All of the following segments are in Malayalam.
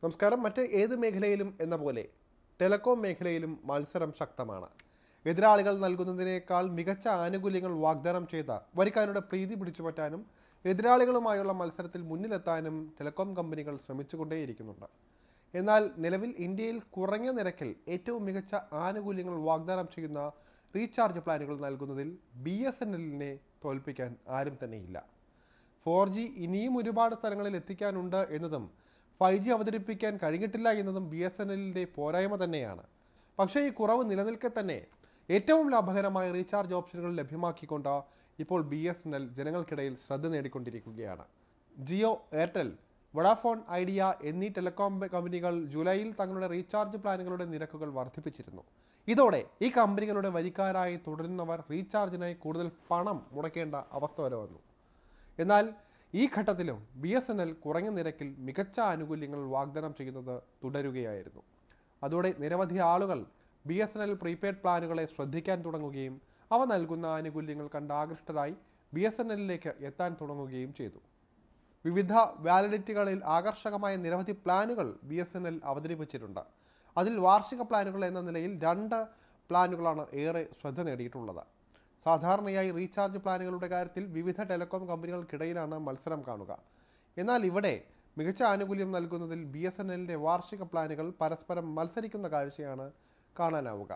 നമസ്കാരം. മറ്റ് ഏത് മേഖലയിലും എന്ന പോലെ ടെലികോം മേഖലയിലും മത്സരം ശക്തമാണ്. എതിരാളികൾ നൽകുന്നതിനേക്കാൾ മികച്ച ആനുകൂല്യങ്ങൾ വാഗ്ദാനം ചെയ്ത വരിക്കാരുടെ പ്രീതി പിടിച്ചുപറ്റാനും എതിരാളികളുമായുള്ള മത്സരത്തിൽ മുന്നിലെത്താനും ടെലികോം കമ്പനികൾ ശ്രമിച്ചുകൊണ്ടേയിരിക്കുന്നുണ്ട്. എന്നാൽ നിലവിൽ ഇന്ത്യയിൽ കുറഞ്ഞ നിരക്കിൽ ഏറ്റവും മികച്ച ആനുകൂല്യങ്ങൾ വാഗ്ദാനം ചെയ്യുന്ന റീചാർജ് പ്ലാനുകൾ നൽകുന്നതിൽ BSNLനെ തോൽപ്പിക്കാൻ ആരും തന്നെയില്ല. 4G ഇനിയും ഒരുപാട് സ്ഥലങ്ങളിൽ എത്തിക്കാനുണ്ട് എന്നതും 5G അവതരിപ്പിക്കാൻ കഴിഞ്ഞിട്ടില്ല എന്നതും BSNLന്റെ പോരായ്മ തന്നെയാണ്. പക്ഷേ ഈ കുറവ് നിലനിൽക്കെ തന്നെ ഏറ്റവും ലാഭകരമായ റീചാർജ് ഓപ്ഷനുകൾ ലഭ്യമാക്കിക്കൊണ്ട് ഇപ്പോൾ BSNL ജനങ്ങൾക്കിടയിൽ ശ്രദ്ധ നേടിക്കൊണ്ടിരിക്കുകയാണ്. ജിയോ, എയർടെൽ, വോഡാഫോൺ ഐഡിയ എന്നീ ടെലികോം കമ്പനികൾ ജൂലൈയിൽ തങ്ങളുടെ റീചാർജ് പ്ലാനുകളുടെ നിരക്കുകൾ വർദ്ധിപ്പിച്ചിരുന്നു. ഇതോടെ ഈ കമ്പനികളുടെ വരിക്കാരായി തുടരുന്നവർ റീചാർജിനായി കൂടുതൽ പണം മുടക്കേണ്ട അവസ്ഥ വരെ വന്നു. എന്നാൽ ഈ ഘട്ടത്തിലും BSNL കുറഞ്ഞ നിരക്കിൽ മികച്ച ആനുകൂല്യങ്ങൾ വാഗ്ദാനം ചെയ്യുന്നത് തുടരുകയായിരുന്നു. അതോടെ നിരവധി ആളുകൾ BSNL പ്രീപെയ്ഡ് പ്ലാനുകളെ ശ്രദ്ധിക്കാൻ തുടങ്ങുകയും അവ നൽകുന്ന ആനുകൂല്യങ്ങൾ കണ്ട് ആകൃഷ്ടരായി BSNLലേക്ക് എത്താൻ തുടങ്ങുകയും ചെയ്തു. വിവിധ വാലിഡിറ്റികളിൽ ആകർഷകമായ നിരവധി പ്ലാനുകൾ BSNL അവതരിപ്പിച്ചിട്ടുണ്ട്. അതിൽ വാർഷിക പ്ലാനുകൾ എന്ന നിലയിൽ 2 പ്ലാനുകളാണ് ഏറെ ശ്രദ്ധ നേടിയിട്ടുള്ളത്. സാധാരണയായി റീചാർജ് പ്ലാനുകളുടെ കാര്യത്തിൽ വിവിധ ടെലികോം കമ്പനികൾക്കിടയിലാണ് മത്സരം കാണുക. എന്നാൽ ഇവിടെ മികച്ച ആനുകൂല്യം നൽകുന്നതിൽ BSNLന്റെ വാർഷിക പ്ലാനുകൾ പരസ്പരം മത്സരിക്കുന്ന കാഴ്ചയാണ് കാണാനാവുക.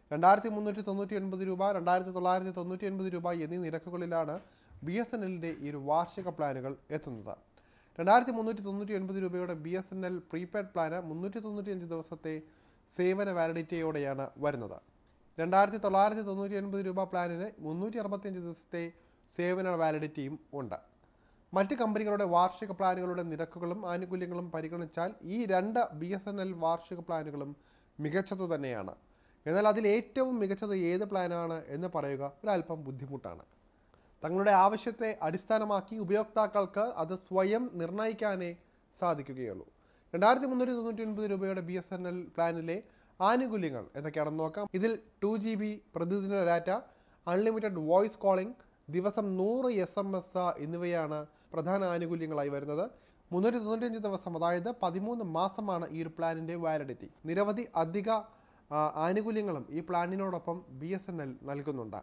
2399 രൂപ, 2999 രൂപ എന്നീ നിരക്കുകളിലാണ് BSNLന്റെ ഈ ഒരു വാർഷിക പ്ലാനുകൾ എത്തുന്നത്. 2399 രൂപയുടെ BSNL പ്രീപെയ്ഡ് പ്ലാന് 395 ദിവസത്തെ സേവന വാലിഡിറ്റിയോടെയാണ് വരുന്നത്. 2999 രൂപ പ്ലാനിന് 365 ദിവസത്തെ സേവന വാലിഡിറ്റിയും ഉണ്ട്. മറ്റ് കമ്പനികളുടെ വാർഷിക പ്ലാനുകളുടെ നിരക്കുകളും ആനുകൂല്യങ്ങളും പരിഗണിച്ചാൽ ഈ 2 BSNL വാർഷിക പ്ലാനുകളും മികച്ചത് തന്നെയാണ്. എന്നാൽ അതിൽ ഏറ്റവും മികച്ചത് ഏത് പ്ലാനാണ് എന്ന് പറയുക ഒരല്പം ബുദ്ധിമുട്ടാണ്. തങ്ങളുടെ ആവശ്യത്തെ അടിസ്ഥാനമാക്കി ഉപയോക്താക്കൾക്ക് അത് സ്വയം നിർണ്ണയിക്കാനേ സാധിക്കുകയുള്ളൂ. 2399 രൂപയുടെ BSNL പ്ലാനിലെ ആനുകൂല്യങ്ങൾ എന്തൊക്കെയാണെന്ന് നോക്കാം. ഇതിൽ 2GB പ്രതിദിന ഡാറ്റ, അൺലിമിറ്റഡ് വോയിസ് കോളിംഗ്, ദിവസം 100 SMS എന്നിവയാണ് പ്രധാന ആനുകൂല്യങ്ങളായി വരുന്നത്. 395 ദിവസം, അതായത് 13 മാസമാണ് ഈ ഒരു പ്ലാനിൻ്റെ വാലിഡിറ്റി. നിരവധി അധിക ആനുകൂല്യങ്ങളും ഈ പ്ലാനിനോടൊപ്പം BSNL നൽകുന്നുണ്ട്.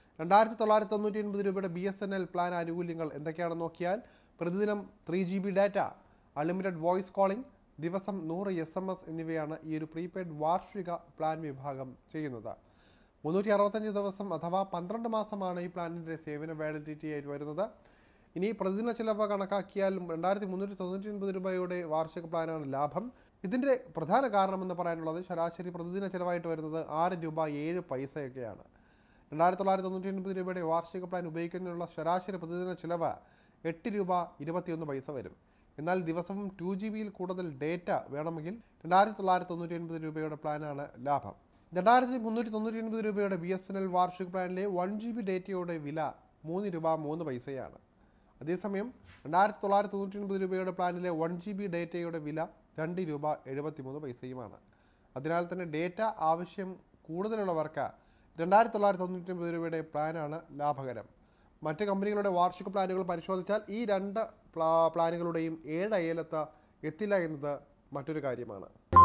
2999 രൂപയുടെ BSNL പ്ലാൻ ആനുകൂല്യങ്ങൾ എന്തൊക്കെയാണെന്ന് നോക്കിയാൽ പ്രതിദിനം 3GB data, unlimited voice calling, ദിവസം 100 SMS എന്നിവയാണ് ഈ ഒരു പ്രീപെയ്ഡ് വാർഷിക പ്ലാൻ വിഭാഗം ചെയ്യുന്നത്. 365 ദിവസം അഥവാ 12 മാസമാണ് ഈ പ്ലാനിൻ്റെ സേവന വാലിഡിറ്റി ആയിട്ട് വരുന്നത്. ഇനി പ്രതിദിന ചിലവ് കണക്കാക്കിയാൽ 2399 രൂപയുടെ വാർഷിക പ്ലാനാണ് ലാഭം. ഇതിൻ്റെ പ്രധാന കാരണമെന്ന് പറയാനുള്ളത് ശരാശരി പ്രതിദിന ചിലവായിട്ട് വരുന്നത് 6 രൂപ 7 പൈസയൊക്കെയാണ്. 2999 രൂപയുടെ വാർഷിക പ്ലാൻ ഉപയോഗിക്കുന്നതിനുള്ള ശരാശരി പ്രതിദിന ചിലവ് 8 രൂപ 21 പൈസ വരും. എന്നാൽ ദിവസവും 2GBയിൽ കൂടുതൽ ഡേറ്റ വേണമെങ്കിൽ 2999 രൂപയുടെ പ്ലാനാണ് ലാഭം. 2399 രൂപയുടെ BSNL വാർഷിക പ്ലാനിലെ 1GB ഡേറ്റയുടെ വില 3 രൂപ 3 പൈസയാണ്. അതേസമയം 2999 രൂപയുടെ പ്ലാനിലെ 1GB ഡേറ്റയുടെ വില 2 രൂപ 73 പൈസയുമാണ്. അതിനാൽ തന്നെ ഡേറ്റ ആവശ്യം കൂടുതലുള്ളവർക്ക് 2999 രൂപയുടെ പ്ലാനാണ് ലാഭകരം. മറ്റ് കമ്പനികളുടെ വാർഷിക പ്ലാനുകൾ പരിശോധിച്ചാൽ ഈ 2 പ്ലാനുകളുടെയും 7 അയലത്ത് എത്തില്ല എന്നത് മറ്റൊരു കാര്യമാണ്.